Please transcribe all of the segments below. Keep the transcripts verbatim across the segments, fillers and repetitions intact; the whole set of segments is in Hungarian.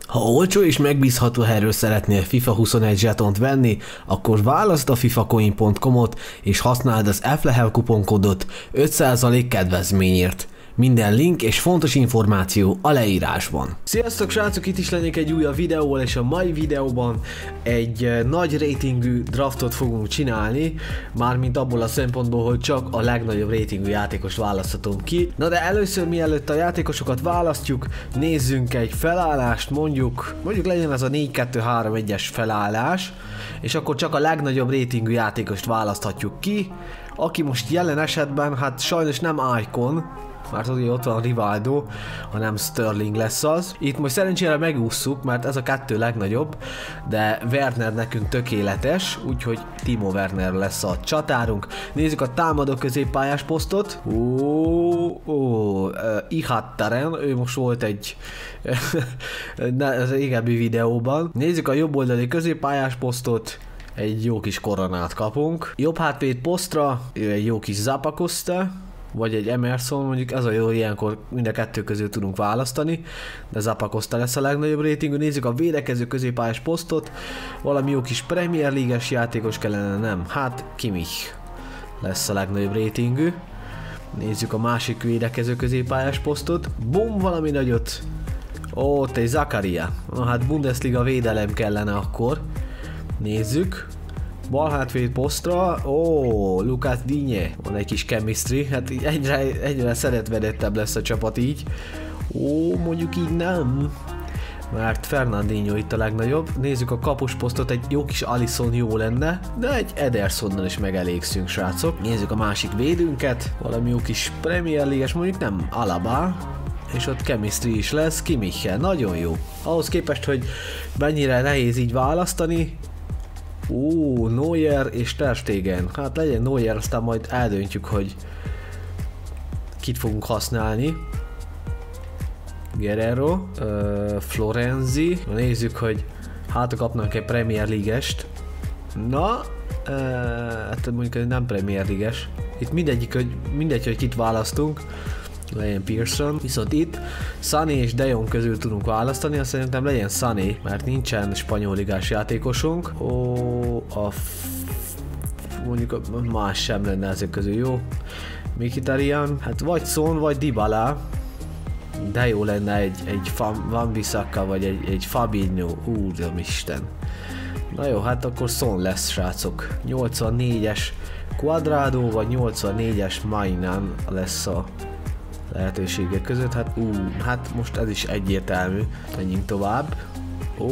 Ha olcsó és megbízható helyről szeretnél FIFA huszonegy zsetont venni, akkor válaszd a fifacoin pont com-ot és használd az eflehel kuponkódot öt százalék kedvezményért. Minden link és fontos információ a leírásban. Sziasztok srácok, itt is lennék egy újabb videóval, és a mai videóban egy nagy ratingű draftot fogunk csinálni, mármint abból a szempontból, hogy csak a legnagyobb ratingű játékost választhatom ki. Na de először, mielőtt a játékosokat választjuk, nézzünk egy felállást, mondjuk, mondjuk legyen ez a négy kettő három egyes felállás, és akkor csak a legnagyobb ratingű játékost választhatjuk ki, aki most jelen esetben, hát sajnos nem Icon, mert ugye ott van a Rivaldo, hanem Sterling lesz az. Itt most szerencsére megússzuk, mert ez a kettő legnagyobb, de Werner nekünk tökéletes, úgyhogy Timo Werner lesz a csatárunk. Nézzük a támadó középpályás posztot. Ó, ó, uh, Ihattaren, ő most volt egy régebbi videóban. Nézzük a jobb oldali középpályás posztot. Egy jó kis koronát kapunk. Jobb hátvéd posztra, egy jó kis Zappacosta, vagy egy Emerson, mondjuk ez a jó, ilyenkor mind a kettő közül tudunk választani, de Zappacosta lesz a legnagyobb ratingű. Nézzük a védekező középpályás posztot, valami jó kis Premier League-es játékos kellene, nem, hát Kimmich lesz a legnagyobb ratingű. Nézzük a másik védekező középpályás posztot, bum, valami nagyot, ó, te Zakaria, na hát Bundesliga védelem kellene akkor, nézzük. Bal hátvéd posztra, ó, Lucas Digne, van egy kis chemistry, hát egyre, egyre szeretvedettebb lesz a csapat így. Ó, mondjuk így nem, mert Fernandinho itt a legnagyobb. Nézzük a kapus posztot, egy jó kis Alisson jó lenne, de egy Edersonnal is megelégszünk, srácok. Nézzük a másik védünket, valami jó kis Premier League-es, mondjuk nem Alaba, és ott chemistry is lesz, Kimmichel, nagyon jó. Ahhoz képest, hogy mennyire nehéz így választani. Ó, Neuer és Ter Stegen. Hát legyen Neuer, aztán majd eldöntjük, hogy kit fogunk használni. Guerrero, uh, Florenzi. Nézzük, hogy hát kapnak egy Premier League-est. Na, uh, hát mondjuk nem Premier League-es. Itt mindegyik, hogy, mindegy, hogy kit választunk. Legyen Pearson, viszont itt Sané és De Jong közül tudunk választani, azt szerintem legyen Sané, mert nincsen spanyol ligás játékosunk. Ó, a mondjuk más sem lenne ezek közül, jó? Mkhitaryan, hát vagy Son, vagy Dybala, de jó lenne egy, egy Van Bissaka, vagy egy, egy Fabinho, úristen. Na jó, hát akkor Son lesz, srácok. nyolcvannégyes Cuadrado, vagy nyolcvannégyes Mainan lesz a lehetőségek között, hát ú, hát most ez is egyértelmű. Menjünk tovább. Ó,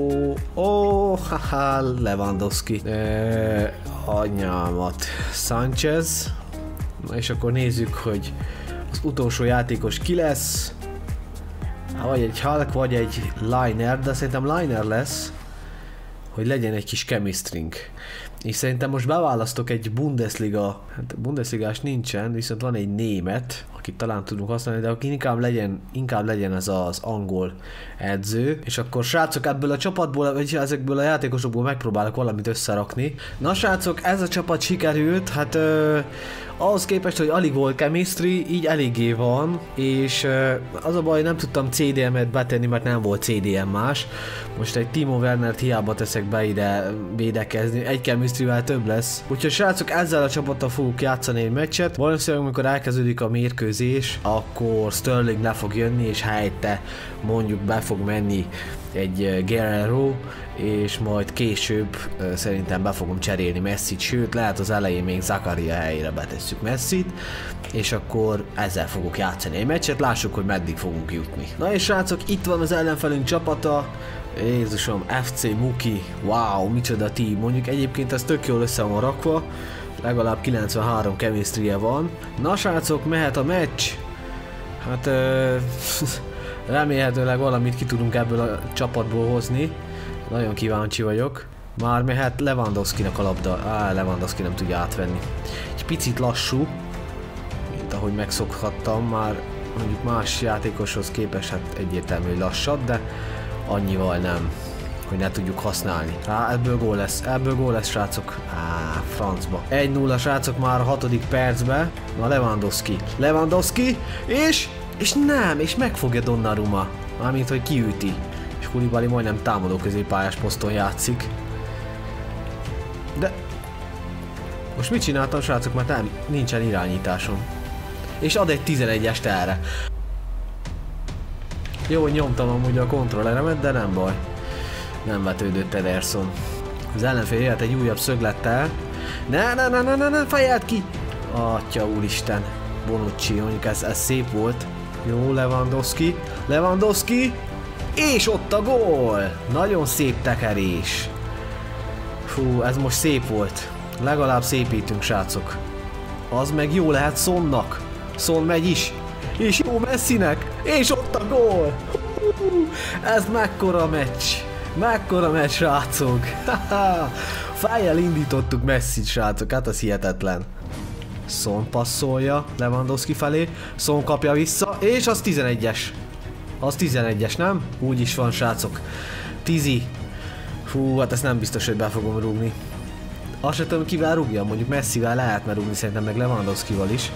ó, haha, Lewandowski. E, anyámat. Sanchez. Na és akkor nézzük, hogy az utolsó játékos ki lesz. Vagy egy Hulk, vagy egy Liner, de szerintem Liner lesz, hogy legyen egy kis chemistry-nk. És szerintem most beválasztok egy Bundesliga, hát Bundesligás nincsen, viszont van egy német, akit talán tudunk használni, de aki inkább legyen, inkább legyen ez az angol edző. És akkor srácok, ebből a csapatból, vagy ezekből a játékosokból megpróbálok valamit összerakni. Na srácok, ez a csapat sikerült, hát ö, ahhoz képest, hogy alig volt chemistry, így eléggé van, és ö, az a baj, nem tudtam cé dé em-et betenni, mert nem volt cé dé em más. Most egy Timo Wernert hiába teszek be ide védekezni, egy chemistryvel több lesz. Úgyhogy srácok, ezzel a csapattal fogunk játszani egy meccset. Valószínűleg, amikor elkezdődik a mérkőzés, akkor Sterling le fog jönni, és helyette mondjuk be fog menni egy Guerrero, és majd később uh, szerintem be fogom cserélni Messit, sőt lehet az elején még Zakaria helyére betesszük Messit, és akkor ezzel fogok játszani egy meccset, lássuk, hogy meddig fogunk jutni. Na és srácok, itt van az ellenfelünk csapata, Jézusom, ef cé Muki, wow, micsoda team, mondjuk egyébként ez tök jól össze van rakva, legalább kilencvenhárom chemistry-je van. Na srácok, mehet a meccs, hát uh, remélhetőleg valamit ki tudunk ebből a csapatból hozni, nagyon kíváncsi vagyok. Már mehet Lewandowskinak a labda, á, Lewandowski nem tudja átvenni. Egy picit lassú, mint ahogy megszokhattam, már mondjuk más játékoshoz képest, hát egyértelmű, hogy lassabb, de annyival nem, hogy ne tudjuk használni. Á, ebből gól lesz, ebből gól lesz, srácok. Á, francba. egy nulla, srácok, már a hatodik percben. Na, Lewandowski. Lewandowski, és, és nem, és megfogja Donnarumma. Mármint, hogy kiüti. És És Koulibaly majdnem támadó középpályás poszton játszik. De... Most mit csináltam, srácok, mert nem, nincsen irányításom. És ad egy tizenegyest erre. Jó, nyomtam amúgy a kontrolleremet, de nem baj. Nem vetődött Ederson. Az ellenfél élt egy újabb szöglettel. Ne, ne, ne, ne, ne, ne, fejeld ki! Atya úristen. Bonucci, mondjuk ez, ez szép volt. Jó, Lewandowski. Lewandowski! És ott a gól! Nagyon szép tekerés. Fú, ez most szép volt. Legalább szépítünk, srácok. Az meg jó lehet Sonnak. Son megy is. És jó Messinek. És ott a gól! Hú, ez mekkora meccs. Mekkora meccs, srácok. Fejjel indítottuk Messit, srácok. Hát az hihetetlen. Son passzolja Lewandowski felé. Son kapja vissza. És az tizenegyes. Az tizenegyes, nem? Úgy is van, srácok. Tizi. Fú, hát ezt nem biztos, hogy be fogom rúgni. Azt sem tudom, kivel rúgjam. Mondjuk Messivel lehetne rúgni, szerintem meg Lewandowskival is.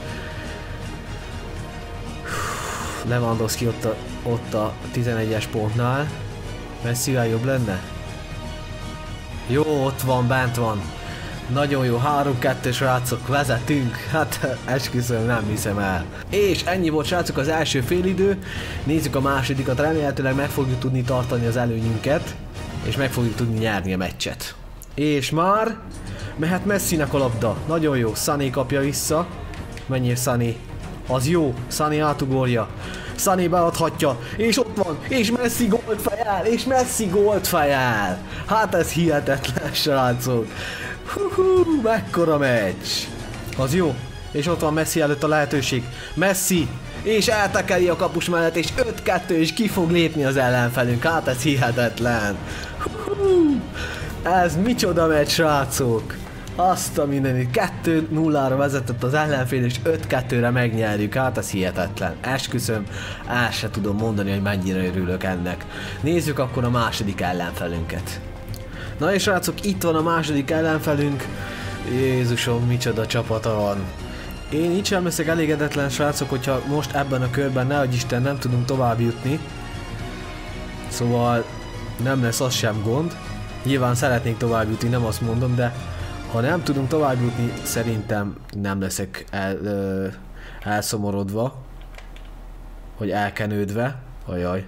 Lewandowski ott a, ott a tizenegyes pontnál. Messivel jobb lenne? Jó, ott van, bent van. Nagyon jó, három kettő, srácok, vezetünk. Hát esküszöm, nem hiszem el. És ennyi volt, srácok, az első félidő. Nézzük a másodikat, remélhetőleg meg fogjuk tudni tartani az előnyünket. És meg fogjuk tudni nyerni a meccset. És már mehet Messinek a labda. Nagyon jó, Sané kapja vissza. Menjél, Sané. Az jó, Sané átugorja. Sané beadhatja, és ott van, és Messi gólt fejel, és Messi gólt fejel. Hát ez hihetetlen, srácok. Hú, mekkora meccs. Az jó, és ott van Messi előtt a lehetőség. Messi, és eltekeri a kapus mellett, és öt kettő, és ki fog lépni az ellenfelünk. Hát ez hihetetlen. Hú, ez micsoda meccs, srácok. Azt a mindenit, kettő nullára vezetett az ellenfél, és öt kettőre megnyerjük, hát ez hihetetlen. Esküszöm, el se tudom mondani, hogy mennyire örülök ennek. Nézzük akkor a második ellenfelünket. Na és srácok, itt van a második ellenfelünk. Jézusom, micsoda csapata van. Én így sem leszek elégedetlen, srácok, hogyha most ebben a körben, nehogy Isten, nem tudunk tovább jutni. Szóval nem lesz az sem gond. Nyilván szeretnék tovább jutni, nem azt mondom, de ha nem tudunk tovább jutni, szerintem nem leszek el, ö, elszomorodva, hogy elkenődve. Ajaj.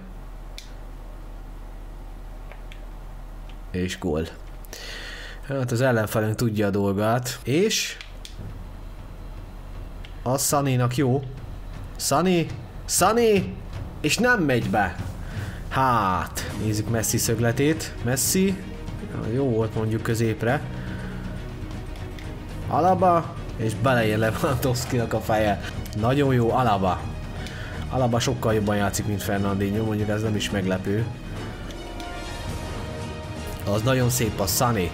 És gól. Hát az ellenfelünk tudja a dolgát. És az Sanénak jó. Sané, Sané, és nem megy be. Hát, nézzük Messi szögletét. Messi, jó volt mondjuk középre. Alaba, és beleér Lewandowskinak a feje. Nagyon jó, Alaba. Alaba sokkal jobban játszik, mint Fernandinho, mondjuk ez nem is meglepő. Az nagyon szép a Sané.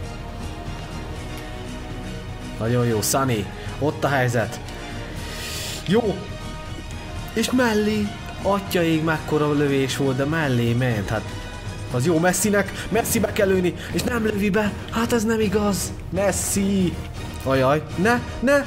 Nagyon jó, Sané. Ott a helyzet. Jó. És mellé. Atyaig mekkora lövés volt, de mellé ment. Hát az jó Messinek. Messi be kell lőni, és nem lövi be. Hát ez nem igaz. Messi. Ajaj, ne, ne!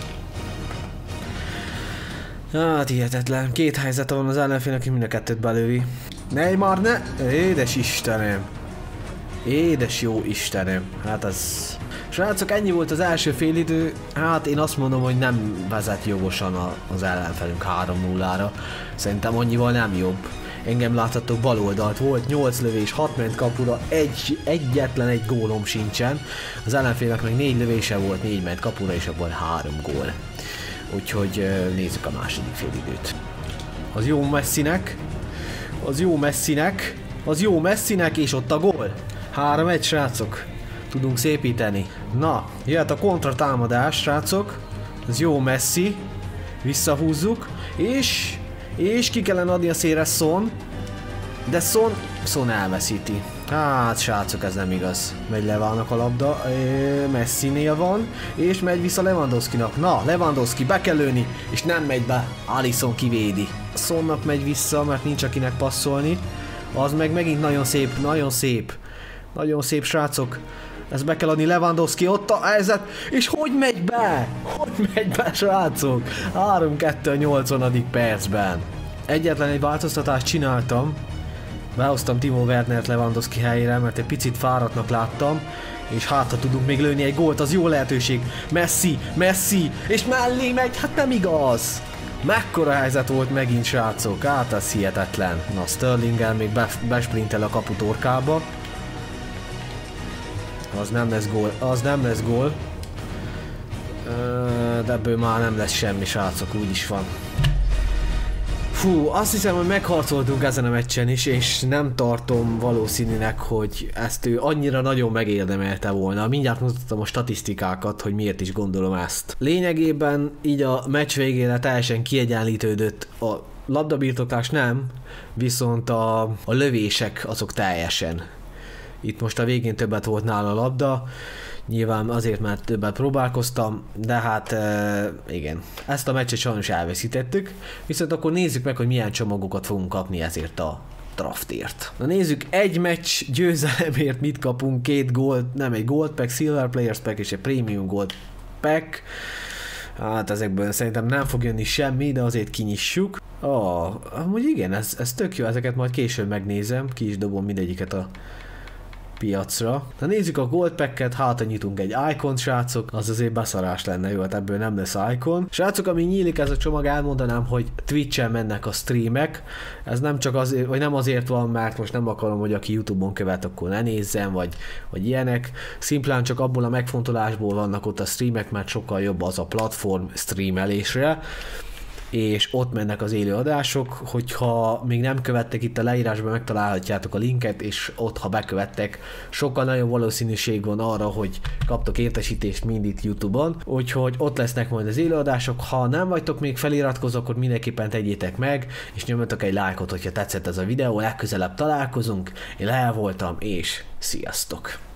Hát hihetetlen. Két helyzete van az ellenfélnek, hogy mind a kettőt belővi. Neymar, ne! Édes Istenem! Édes jó Istenem! Hát az... Srácok, ennyi volt az első félidő. Hát én azt mondom, hogy nem vezet jogosan a, az ellenfelünk három nullára. Szerintem annyival nem jobb. Engem láthatok bal oldalt, volt nyolc lövés, hat ment kapura, egy, egyetlen egy gólom sincsen. Az ellenfélnek meg négy lövése volt, négy ment kapura, és abból három gól. Úgyhogy nézzük a második félidőt. Az jó Messinek, az jó Messinek, az jó Messinek, és ott a gól. három egy, srácok. Tudunk szépíteni. Na, jöhet a kontratámadás, srácok. Az jó Messi. Visszahúzzuk, és... És ki kellene adni a szélre Son. De Son... Son elveszíti. Hát, srácok, ez nem igaz. Megy Levának a labda. Messinél van. És megy vissza Lewandowskinak. Na, Lewandowski, be kell lőni. És nem megy be. Alisson kivédi. Sonnak megy vissza, mert nincs akinek passzolni. Az meg megint nagyon szép, nagyon szép. Nagyon szép, srácok. Ezt be kell adni, Lewandowski, ott a helyzet, és hogy megy be? Hogy megy be, srácok? három kettő a nyolcvanadik percben. Egyetlen egy változtatást csináltam, Behoztam Timo Wernert Lewandowski helyére, mert egy picit fáradtnak láttam, és hát ha tudunk még lőni egy gólt, az jó lehetőség. Messi, Messi, és mellé megy, hát nem igaz! Mekkora helyzet volt megint, srácok, hát ez hihetetlen. Na, Sterlinggel még be, besprintel a kapu torkába. Az nem lesz gól, az nem lesz gól. De ebből már nem lesz semmi, srácok, úgy is van. Fú, azt hiszem, hogy megharcoltunk ezen a meccsen is, és nem tartom valószínűnek, hogy ezt ő annyira nagyon megérdemelte volna. Mindjárt mutattam a statisztikákat, hogy miért is gondolom ezt. Lényegében így a meccs végére teljesen kiegyenlítődött, a labdabirtoklás nem, viszont a, a lövések azok teljesen. Itt most a végén többet volt nála a labda, nyilván azért, mert többet próbálkoztam, de hát e, igen. Ezt a meccset sajnos elveszítettük, viszont akkor nézzük meg, hogy milyen csomagokat fogunk kapni ezért a draftért. Na nézzük, egy meccs győzelemért mit kapunk, két gold, nem egy gold pack, silver players pack és egy premium gold pack. Hát ezekből szerintem nem fog jönni semmi, de azért kinyissuk. Ah, amúgy igen, ez, ez tök jó, ezeket majd később megnézem, ki is dobom mindegyiket a piacra. Na nézzük a gold packet, hát nyitunk egy icon, srácok, az azért beszarás lenne, jó, hát ebből nem lesz icon. Srácok, ami nyílik ez a csomag, elmondanám, hogy Twitch-en mennek a streamek, ez nem csak azért, vagy nem azért van, mert most nem akarom, hogy aki YouTube-on követ, akkor ne nézzen, vagy, vagy ilyenek, szimplán csak abból a megfontolásból vannak ott a streamek, mert sokkal jobb az a platform streamelésre, és ott mennek az élő adások, hogyha még nem követtek, itt a leírásban megtalálhatjátok a linket, és ott, ha bekövettek, sokkal nagyobb valószínűség van arra, hogy kaptok értesítést mind itt YouTube-on, úgyhogy ott lesznek majd az élő adások. Ha nem vagytok még feliratkozók, akkor mindenképpen tegyétek meg, és nyomjatok egy lájkot, hogyha tetszett ez a videó, legközelebb találkozunk, én Lea voltam, és sziasztok!